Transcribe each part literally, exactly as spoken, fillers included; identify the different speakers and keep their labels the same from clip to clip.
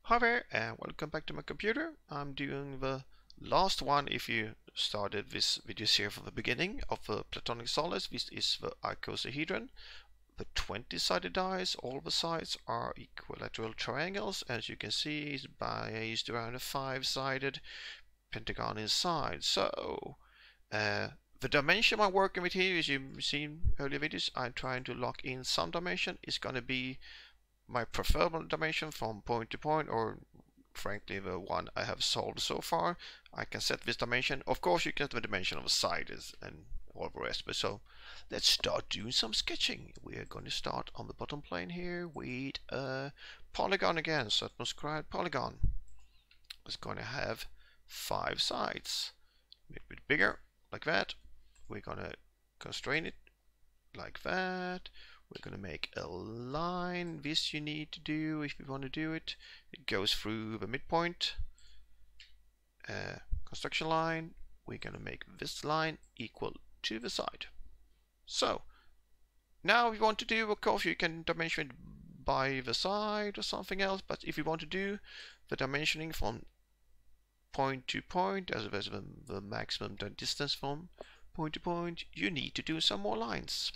Speaker 1: Hi there and welcome back to my computer. I'm doing the last one. If you started this video series from the beginning of the platonic solids, this is the icosahedron. The twenty-sided dice, all the sides are equilateral triangles. As you can see, it's based around a five-sided pentagon inside. So uh, the dimension I'm working with here, as you've seen earlier videos, I'm trying to lock in some dimension. It's going to be my preferable dimension from point to point, or frankly the one I have solved so far. I can set this dimension. Of course you get the dimension of the side and all the rest, but so let's start doing some sketching. We are going to start on the bottom plane here with a polygon again, circumscribed polygon. It's going to have five sides, a little bit bigger like that. We're going to constrain it like that. We're going to make a line. This you need to do if you want to do it. It goes through the midpoint. Uh, construction line. We're going to make this line equal to the side. So now if you want to do, of course you can dimension it by the side or something else, but if you want to do the dimensioning from point to point, as well as the, the maximum distance from point to point, you need to do some more lines.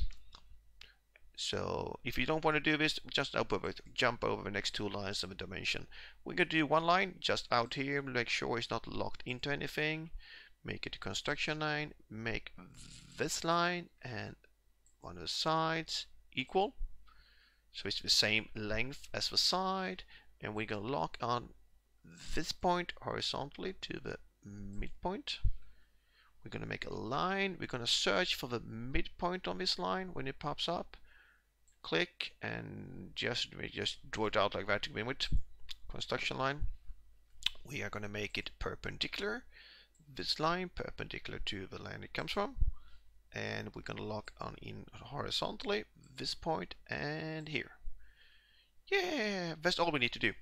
Speaker 1: So if you don't want to do this, just over it, jump over the next two lines of the dimension. We're going to do one line just out here, make sure it's not locked into anything. Make it a construction line, make this line and one of the sides equal. So it's the same length as the side, and we're going to lock on this point horizontally to the midpoint. We're going to make a line. We're going to search for the midpoint on this line when it pops up. Click and just we just draw it out like that to begin with. Construction line. We are going to make it perpendicular. This line perpendicular to the line it comes from, and we're going to lock on in horizontally this point and here. Yeah, that's all we need to do.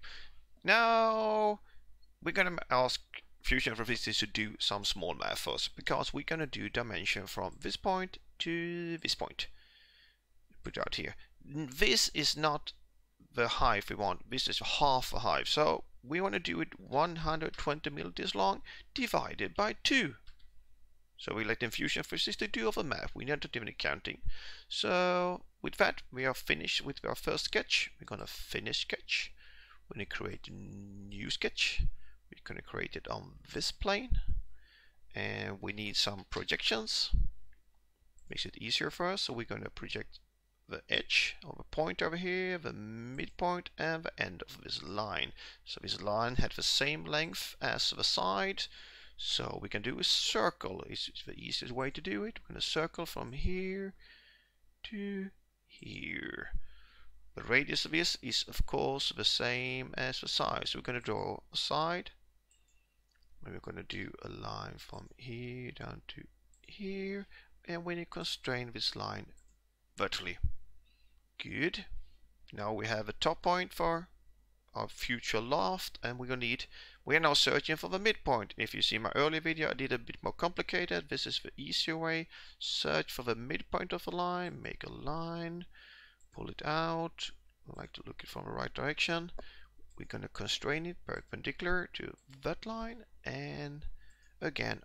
Speaker 1: Now we're going to ask Fusion for Physics to do some small math first, because we're going to do dimension from this point to this point. Put it out here. This is not the hive we want. This is half a hive. So we want to do it one hundred twenty milliliters long divided by two. So we let Fusion for Physics to do all the math. We don't do any counting. So with that, we are finished with our first sketch. We're going to finish sketch. We're going to create a new sketch. We're going to create it on this plane. And we need some projections. Makes it easier for us. So we're going to project the edge of a point over here, the midpoint, and the end of this line. So this line had the same length as the side. So we can do a circle. It's, it's the easiest way to do it. We're going to circle from here to here. The radius of this is of course the same as the side. So we're going to draw a side. And we're going to do a line from here down to here. And we're going to constrain this line vertically. Good. Now we have a top point for our future loft, and we're going to need, we are now searching for the midpoint. If you see my earlier video, I did a bit more complicated. This is the easier way. Search for the midpoint of the line, make a line, pull it out. I like to look it from the right direction. We're going to constrain it perpendicular to that line, and again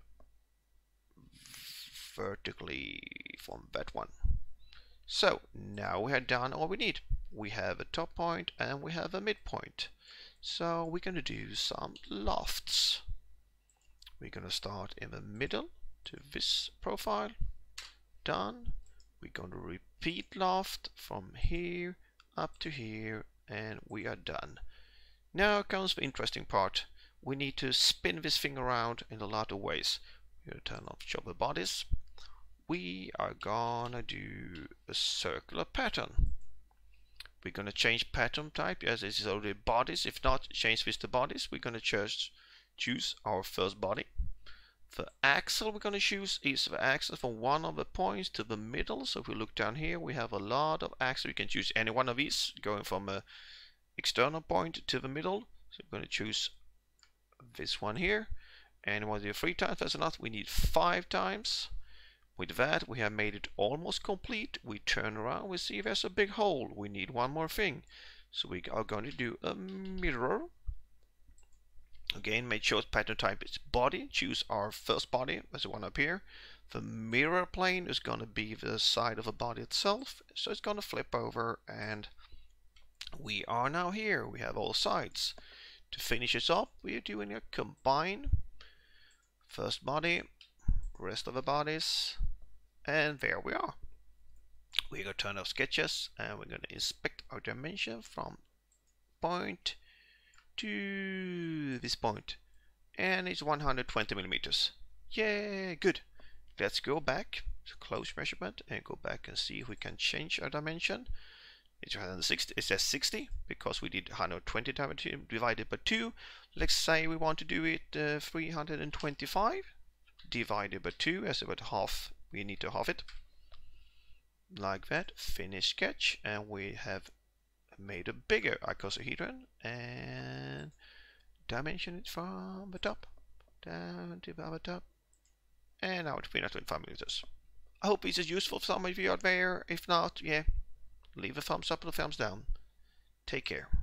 Speaker 1: vertically from that one. So now we have done all we need. We have a top point and we have a midpoint. So we're going to do some lofts. We're going to start in the middle to this profile. Done. We're going to repeat loft from here up to here, and we are done. Now comes the interesting part. We need to spin this thing around in a lot of ways. We're going to turn off show the bodies. We are gonna do a circular pattern. We're gonna change pattern type as this is already bodies. If not, change this to bodies. We're gonna choose choose our first body. The axle we're gonna choose is the axle from one of the points to the middle. So if we look down here, we have a lot of axes. We can choose any one of these, going from a external point to the middle. So we're gonna choose this one here, and we want to do three times. That's enough. We need five times. With that, we have made it almost complete. We turn around, we see there's a big hole. We need one more thing. So we are going to do a mirror. again, make sure pattern type is body. Choose our first body as the one up here. The mirror plane is going to be the side of the body itself, so it's going to flip over, and we are now here. We have all sides. To finish this up, we are doing a combine. First body, rest of the bodies, and there we are. We're going to turn off sketches, and we're going to inspect our dimension from point to this point, and it's one hundred twenty millimeters. Yay, good. Let's go back to close measurement and go back and see if we can change our dimension. It's one hundred sixty. It says sixty because we did one hundred twenty divided by two. Let's say we want to do it uh, three hundred twenty-five divided by two, as about half. We need to half it like that. Finish sketch, and we have made a bigger icosahedron and dimension it from the top down to the top, and now it's three hundred twenty-five millimeters. I hope this is useful for some of you out there. If not, yeah, leave a thumbs up or a thumbs down. Take care.